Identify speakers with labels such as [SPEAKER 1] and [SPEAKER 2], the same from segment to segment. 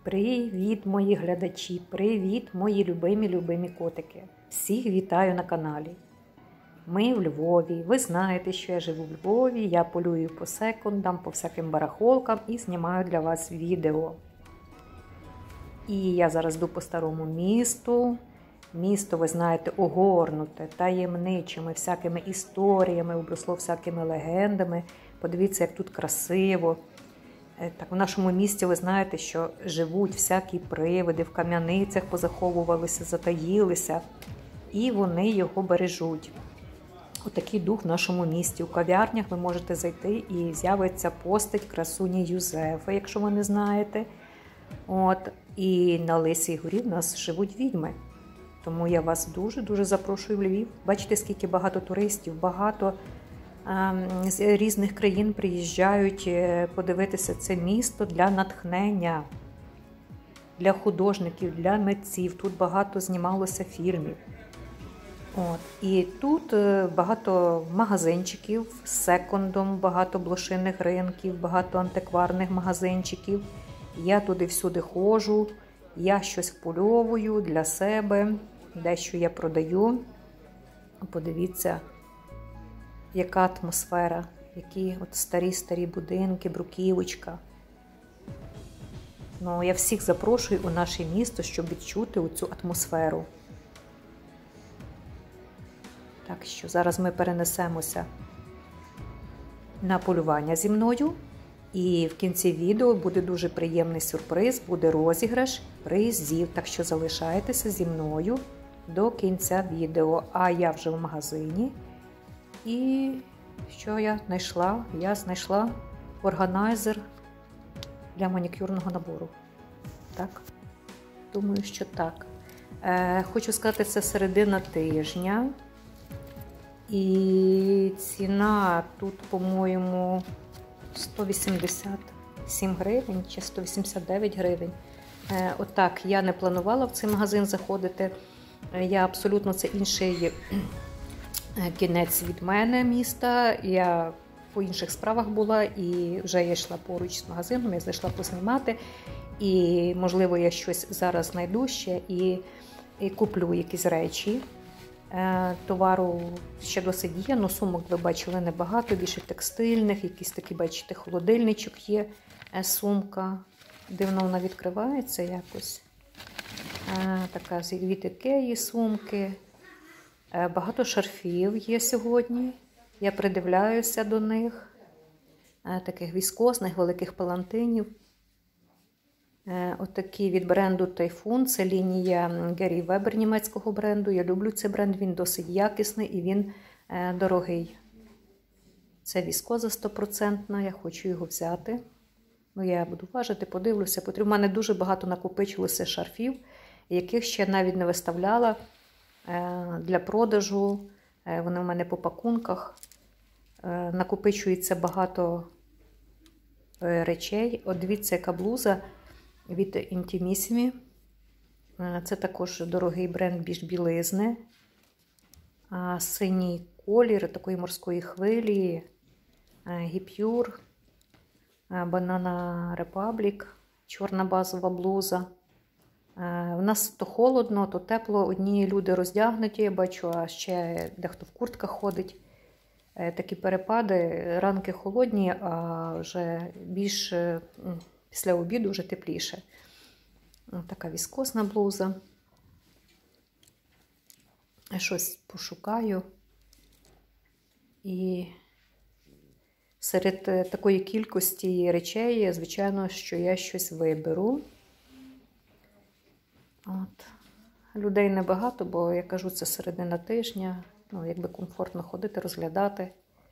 [SPEAKER 1] Привіт, мої глядачі! Привіт, мої любимі котики! Всіх вітаю на каналі. Ми в Львові. Ви знаєте, що я живу в Львові, я полюю по секондам, по всяким барахолкам і знімаю для вас відео. І я зараз йду по старому місту. Місто, ви знаєте, огорнуте таємничими всякими історіями, обросло всякими легендами. Подивіться, як тут красиво. Так, в нашому місті ви знаєте, що живуть всякі привиди, в кам'яницях позаховувалися, затаїлися, і вони його бережуть. Отакий дух в нашому місті. У кав'ярнях ви можете зайти і з'явиться постать красуні Юзефи, якщо ви не знаєте. І на Лисій горі в нас живуть відьми. Тому я вас дуже-дуже запрошую в Львів. Бачите, скільки багато туристів, багато з різних країн приїжджають подивитися це місто для натхнення, для художників, для митців. Тут багато знімалося фільмів. І тут багато магазинчиків з секондом, багато блошиних ринків, багато антикварних магазинчиків. Я туди всюди ходжу, я щось впольовую для себе, дещо я продаю. Подивіться, яка атмосфера, які старі будинки, бруківочка. Я всіх запрошую у наше місто, щоб відчути цю атмосферу. Так що зараз ми перенесемося на полювання зі мною. І в кінці відео буде дуже приємний сюрприз, буде розіграш призів. Так що залишайтеся зі мною до кінця відео. А я вже в магазині. І що я знайшла? Я знайшла органайзер для манікюрного набору. Так? Думаю, що так. Хочу сказати, це середина тижня. І ціна тут, по-моєму, 187 гривень чи 189 гривень. Отак, я не планувала в цей магазин заходити. Я абсолютно, це інший кінець від мене міста. Я по інших справах була і вже я йшла поруч з магазином, я зайшла познімати. І, можливо, я щось зараз знайду ще і куплю якісь речі. Товару ще досить є, сумок ви бачили небагато, більше текстильних, якийсь такий, бачите, холодильничок є, сумка. Дивно вона відкривається якось. Така від Ікеї сумки. Багато шарфів є сьогодні. Я придивляюся до них. Таких віскозних, великих палантинів. Отакі від бренду Typhoon. Це лінія Гері Вебер німецького бренду. Я люблю цей бренд, він досить якісний і він дорогий. Це віскоза 100%, я хочу його взяти. Я буду важити, подивлюся. У мене дуже багато накопичилося шарфів, яких ще навіть не виставляла для продажу. Вони в мене по пакунках. Накопичується багато речей. От дивіться, яка блуза від Intimissimi. Це також дорогий бренд, більш білизни. Синій колір такої морської хвилі. Гіпюр. Banana Republic. Чорна базова блуза. У нас то холодно, то тепло. Одні люди роздягнуті, я бачу, а ще дехто в куртках ходить. Такі перепади. Ранки холодні, а вже більш після обіду вже тепліше. Така віскозна блуза. Щось пошукаю. І серед такої кількості речей, звичайно, що я щось виберу. Людей небагато, бо, я кажу, це середина тижня. Якби комфортно ходити, розглядати.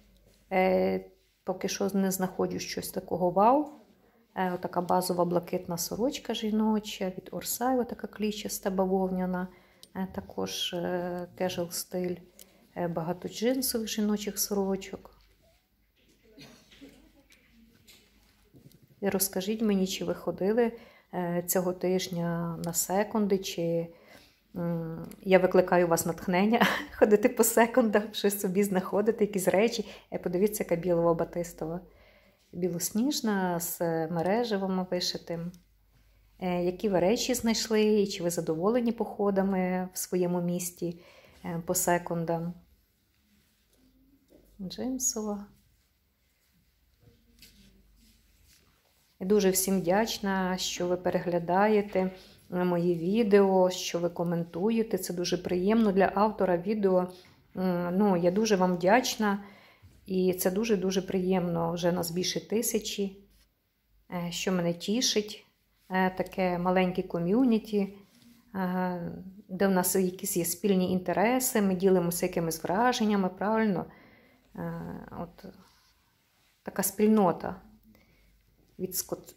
[SPEAKER 1] Поки що не знаходжу щось такого вау. Отака базова блакитна сорочка жіноча від Орсай, отака клітчаста бавовняна. Також casual стиль. Багато джинсових жіночих сорочок. І розкажіть мені, чи ви ходили цього тижня на секонди, чи я викликаю у вас натхнення ходити по секундам, щось собі знаходити, якісь речі. Подивіться, яка білова-батистова. Білосніжна, з мережевим вишитим. які ви речі знайшли, і чи ви задоволені походами в своєму місті по секондам. Джинсова. Я дуже всім вдячна, що ви переглядаєте мої відео, що ви коментуєте. Це дуже приємно для автора відео. Ну, я дуже вам вдячна. І це дуже-дуже приємно. Вже нас більше 1000, що мене тішить. Таке маленьке ком'юніті, де в нас якісь є спільні інтереси, ми ділимося якимись враженнями, правильно? От така спільнота від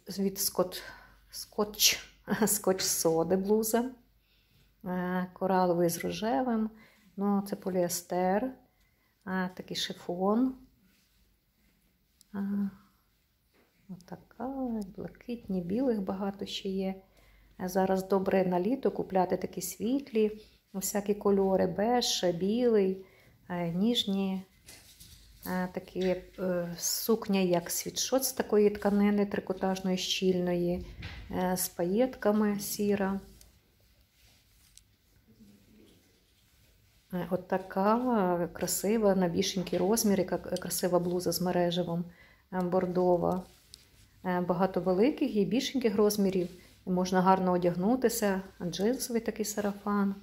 [SPEAKER 1] скотч-соди блуза, кораловий з рожевим, ну це поліестер, такий шифон. Отака, блакитні, білих багато ще є. Зараз добре на літо купляти такі світлі, всякі кольори, беж, білий, ніжні. Такі сукня, як світшот з такої тканини трикотажної, щільної, з паєтками сіра. От така красива, на більшенький розмір, яка красива блуза з мережевом, бордова. Багато великих і більшеньких розмірів. Можна гарно одягнутися. Джинсовий такий сарафан.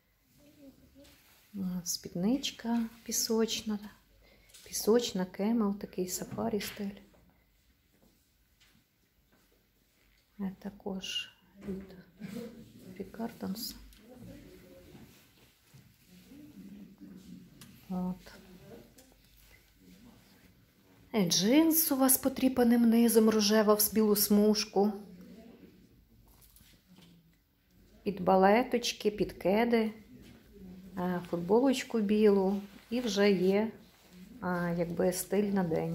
[SPEAKER 1] Спідничка пісочна. Пісочна, кемел, такий сафарі стиль. Також від Рікардонс. От. Джинсова з потріпаним низом, рожева в білу смужку. Під балеточки, під кеди, футболочку білу. І вже є якби стиль на день.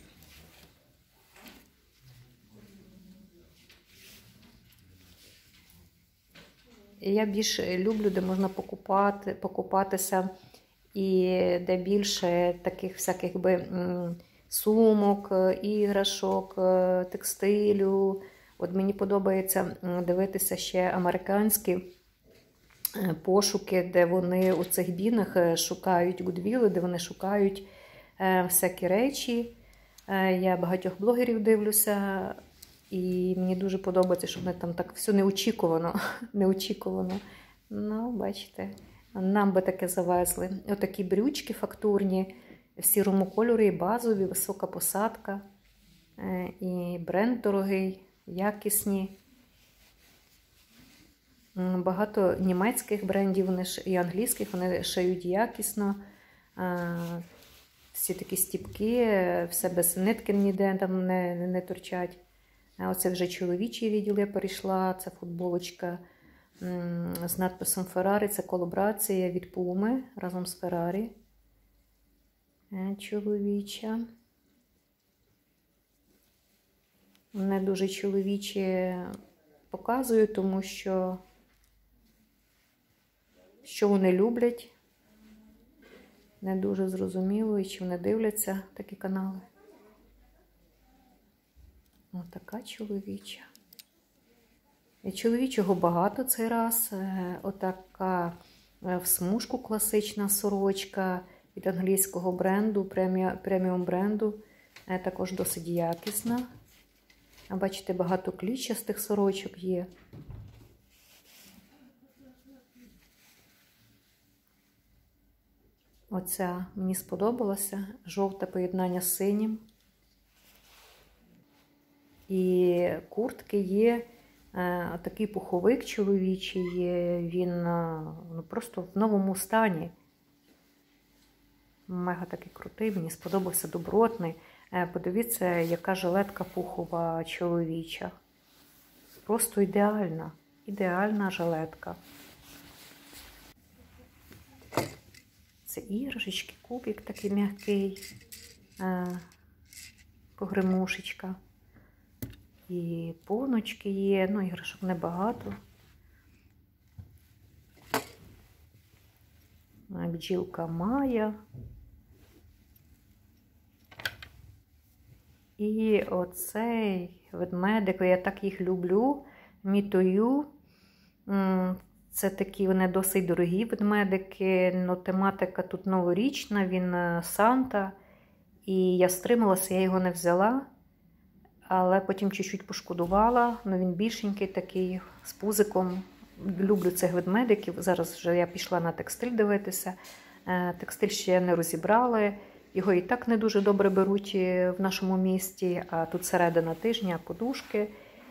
[SPEAKER 1] Я більше люблю, де можна покупатися і де більше таких всяких сумок, іграшок, текстилю. От мені подобається дивитися ще американські пошуки, де вони у цих бінах шукають гудвіли, де вони шукають всякі речі. Я багатьох блогерів дивлюся, і мені дуже подобається, щоб вони там так все неочікувано. Ну, бачите, нам би таке завезли. Отакі брючки фактурні, в сірому кольорі, базові, висока посадка. І бренд дорогий, якісні. Багато німецьких брендів і англійських, вони шиють якісно. Всі такі стіпки, все без нитки ніде там не торчать. Оце вже чоловічий відділ я перейшла, це футболочка з надписом Ferrari, це колаборація від Puma разом з Ferrari. Чоловіча. Не дуже чоловічі показую, тому що вони люблять. Не дуже зрозуміло, і чи вони дивляться такі канали. Ось така чоловіча. І чоловічого багато цей раз. Отака в смужку класична сорочка від англійського бренду, преміум бренду. Також досить якісна. Бачите, багато клітчастих сорочок є. Оця мені сподобалася. Жовте поєднання з синім. І куртки є. Такий пуховик чоловічий, він просто в новому стані. Мега такий крутий, мені сподобався, добротний. Подивіться, яка жилетка пухова чоловіча. Просто ідеальна. Ідеальна жилетка. Це іграшечки, кубик такий м'який, погремушечка. І поночки є, ну іграшок небагато. Бджілка Майя. І оцей ведмедик, я так їх люблю. Мітою. Це такі вони досить дорогі ведмедики, але тематика тут новорічна, він Санта. І я стрималася, я його не взяла, але потім чуть-чуть пошкодувала. Ну, він більшенький такий, з пузиком. Люблю цих ведмедиків. Зараз вже я пішла на текстиль дивитися. Текстиль ще не розібрали. Його і так не дуже добре беруть в нашому місті, а тут середина тижня, подушки,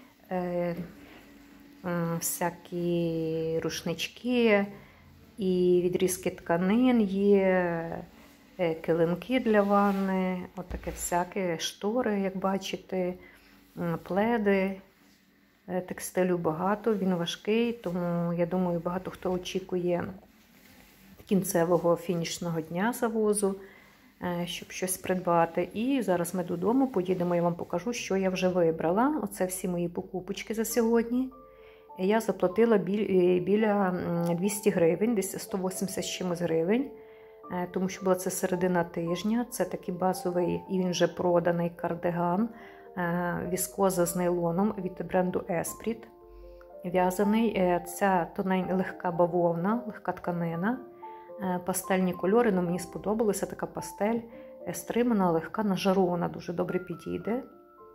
[SPEAKER 1] всякі рушнички і відрізки тканин є, килимки для ванни, отаке всяке, штори, як бачите, пледи. Текстилю багато, він важкий, тому, я думаю, багато хто очікує кінцевого фінішного дня завозу, щоб щось придбати. І зараз ми додому поїдемо, я вам покажу, що я вже вибрала. Оце всі мої покупочки за сьогодні. Я заплатила біля 200 гривень, десь 180 з чимось гривень, тому що була це середина тижня. Це такий базовий, і він вже проданий кардиган, віскоза з нейлоном від бренду Esprit. В'язаний. Ця тоненька легка бавовна, легка тканина. Пастельні кольори, ну, мені сподобалася така пастель, стримана, легка, на жару вона дуже добре підійде.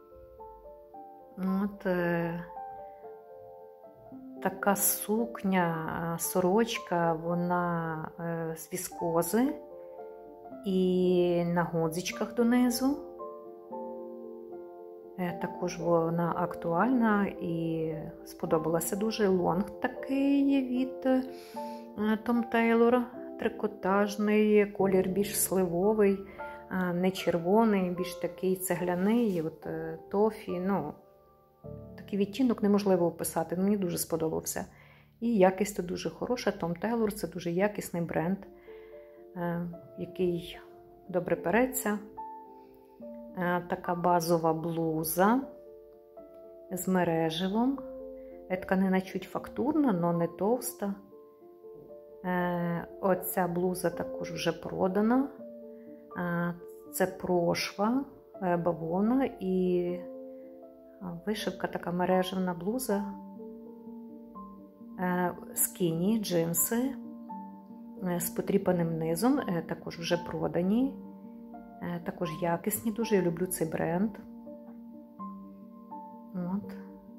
[SPEAKER 1] От, така сукня, сорочка, вона з віскози і на гудзичках донизу. Також вона актуальна і сподобалася дуже. Лонг такий від Tom Tailor, трикотажний, колір більш сливовий, не червоний, більш такий цегляний, от тофі, ну, такий відтінок неможливо описати, мені дуже сподобався. І якість тут дуже хороша, Tom Tailor – це дуже якісний бренд, який добре переться. Така базова блуза з мереживом. Тканина чуть фактурна, але не товста. Оця блуза також вже продана. Це прошва, бавовна і вишивка, така мережевна блуза. Скіні, джинси з потріпаним низом, також вже продані. Також якісні дуже, я люблю цей бренд. От.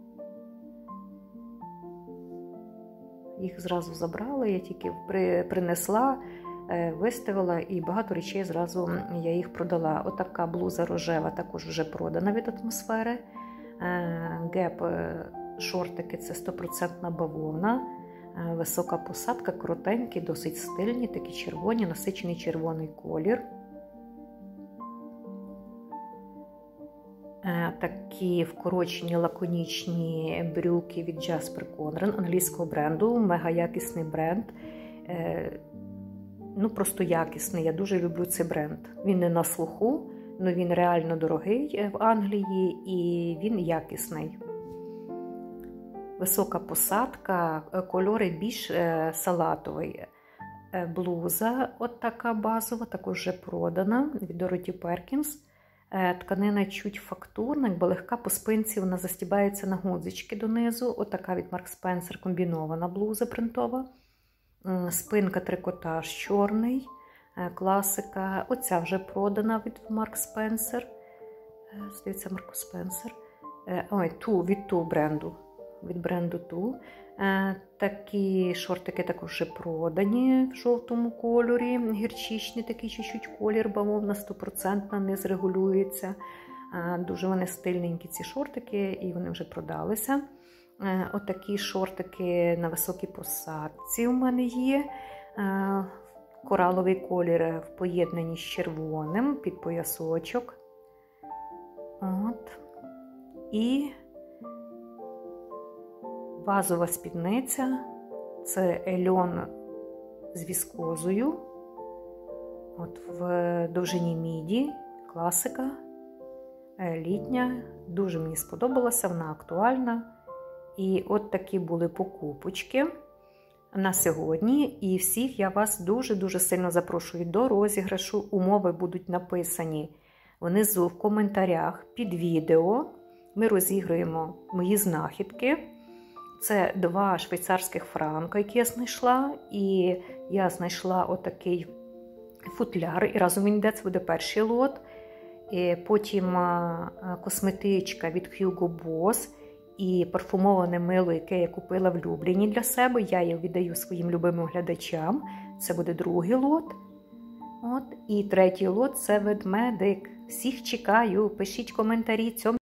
[SPEAKER 1] Їх зразу забрала, я тільки принесла, виставила і багато речей зразу я їх продала. Отака блуза рожева також вже продана від атмосфери. Геп шортики – це 100% бавовна. Висока посадка, коротенькі, досить стильні, такі червоні, насичений червоний колір. Такі вкорочені лаконічні брюки від Jasper Conran, англійського бренду, мега якісний бренд. Ну, просто якісний, я дуже люблю цей бренд. Він не на слуху, але він реально дорогий в Англії і він якісний. Висока посадка, кольори більш салатовий. Блуза от така базова, також вже продана від Dorothy Perkins. Тканина чуть фактурна, якби легка по спинці, вона застібається на гудзички донизу. Отака від Marks Spencer комбінована блуза принтова. Спинка трикотаж чорний, класика. Оця вже продана від Marks Spencer. Здається, Marks Spencer. Ой, від ту бренду. Від бренду ту. Такі шортики також вже продані в жовтому кольорі. Гірчичний такий чуть-чуть колір, бавовна 100%, низ регулюється. Дуже вони стильненькі ці шортики і вони вже продалися. Отакі шортики на високій посадці у мене є. Кораловий колір в поєднанні з червоним під поясочок. От. І базова спідниця, це льон з віскозою, от в довжині міді, класика, літня, дуже мені сподобалася, вона актуальна. І от такі були покупочки на сьогодні. І всіх я вас дуже-дуже сильно запрошую до розіграшу. Умови будуть написані внизу в коментарях під відео. Ми розіграємо мої знахідки. Це 2 швейцарських франка, які я знайшла. І я знайшла отакий футляр. І разом він йде, це буде перший лот. І потім косметичка від Hugo Boss і парфумоване мило, яке я купила в Любліні для себе. Я його віддаю своїм любимим глядачам. Це буде другий лот. І третій лот – це ведмедик. Всіх чекаю, пишіть коментарі.